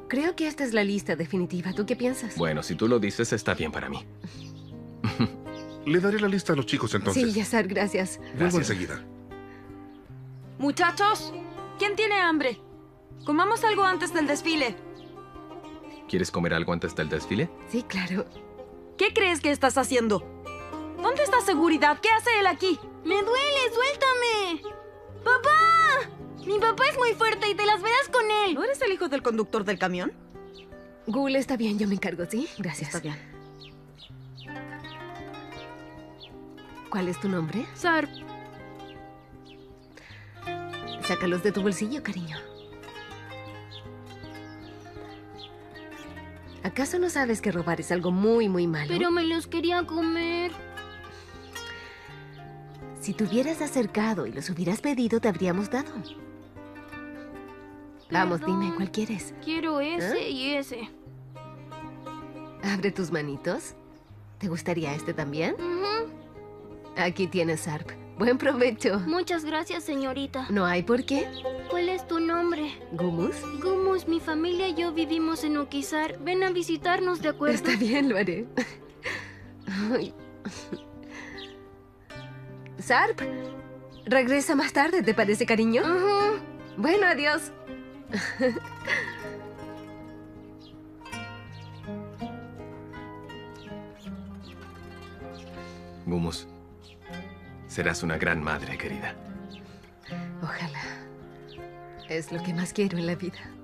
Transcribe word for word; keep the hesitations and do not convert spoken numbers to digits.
Creo que esta es la lista definitiva. ¿Tú qué piensas? Bueno, si tú lo dices, está bien para mí. Le daré la lista a los chicos entonces. Sí, Yazar, gracias. Vuelvo Gracias. enseguida. Muchachos, ¿quién tiene hambre? Comamos algo antes del desfile. ¿Quieres comer algo antes del desfile? Sí, claro. ¿Qué crees que estás haciendo? ¿Dónde está seguridad? ¿Qué hace él aquí? ¡Me duele! ¡Suéltame! ¡Papá! Mi papá es muy fuerte y te las verás con él. ¿No eres el hijo del conductor del camión? Ghoul, está bien, yo me encargo, ¿sí? Gracias. Está bien. ¿Cuál es tu nombre? Sarp. Sácalos de tu bolsillo, cariño. ¿Acaso no sabes que robar es algo muy, muy malo? Pero me los quería comer. Si te hubieras acercado y los hubieras pedido, te habríamos dado. Vamos, Perdón. dime, ¿cuál quieres? Quiero ese ¿Eh? y ese. Abre tus manitos. ¿Te gustaría este también? Ujú. Aquí tienes, Sarp. Buen provecho. Muchas gracias, señorita. No hay por qué. ¿Cuál es tu nombre? ¿Gumus? Gumus, mi familia y yo vivimos en Ukizar. Ven a visitarnos, ¿de acuerdo? Está bien, lo haré. Ay. Sarp, regresa más tarde, ¿te parece, cariño? Ajá. Bueno, adiós. Gumus, serás una gran madre, querida. Ojalá. Es lo que más quiero en la vida.